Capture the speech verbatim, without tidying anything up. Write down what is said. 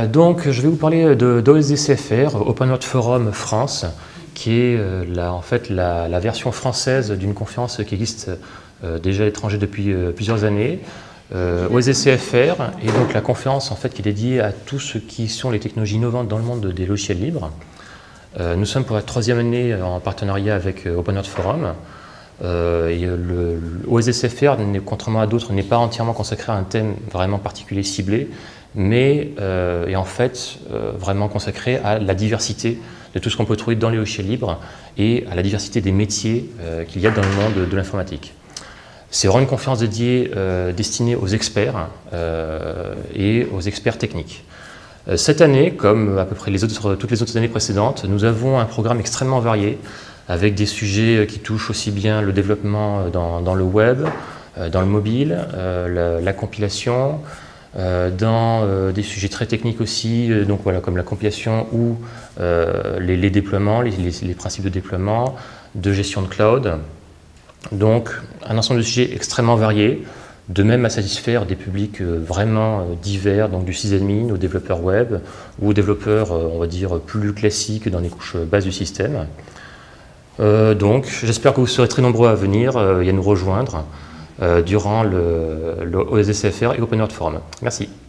donc, je vais vous parler de d'O S D C F R, Open World Forum France, qui est euh, la, en fait la, la version française d'une conférence qui existe euh, déjà à l'étranger depuis euh, plusieurs années. Euh, O S D C F R est donc la conférence en fait, qui est dédiée à tout ce qui sont les technologies innovantes dans le monde des logiciels libres. Euh, nous sommes pour la troisième année en partenariat avec euh, Open World Forum. Euh, et le, le O S D C F R, contrairement à d'autres, n'est pas entièrement consacré à un thème vraiment particulier ciblé, mais euh, est en fait euh, vraiment consacré à la diversité de tout ce qu'on peut trouver dans les logiciels libres et à la diversité des métiers euh, qu'il y a dans le monde de, de l'informatique. C'est vraiment une conférence dédiée, euh, destinée aux experts euh, et aux experts techniques. Euh, cette année, comme à peu près les autres, toutes les autres années précédentes, nous avons un programme extrêmement varié, avec des sujets qui touchent aussi bien le développement dans, dans le web, dans le mobile, euh, la, la compilation, euh, dans euh, des sujets très techniques aussi, euh, donc voilà, comme la compilation ou euh, les, les déploiements, les, les, les principes de déploiement, de gestion de cloud. Donc un ensemble de sujets extrêmement variés, de même à satisfaire des publics vraiment divers, donc du sysadmin aux développeurs web ou aux développeurs, on va dire, plus classiques dans les couches basses du système. Euh, donc, j'espère que vous serez très nombreux à venir euh, et à nous rejoindre euh, durant le, le O S D C F R et Open World Forum. Merci.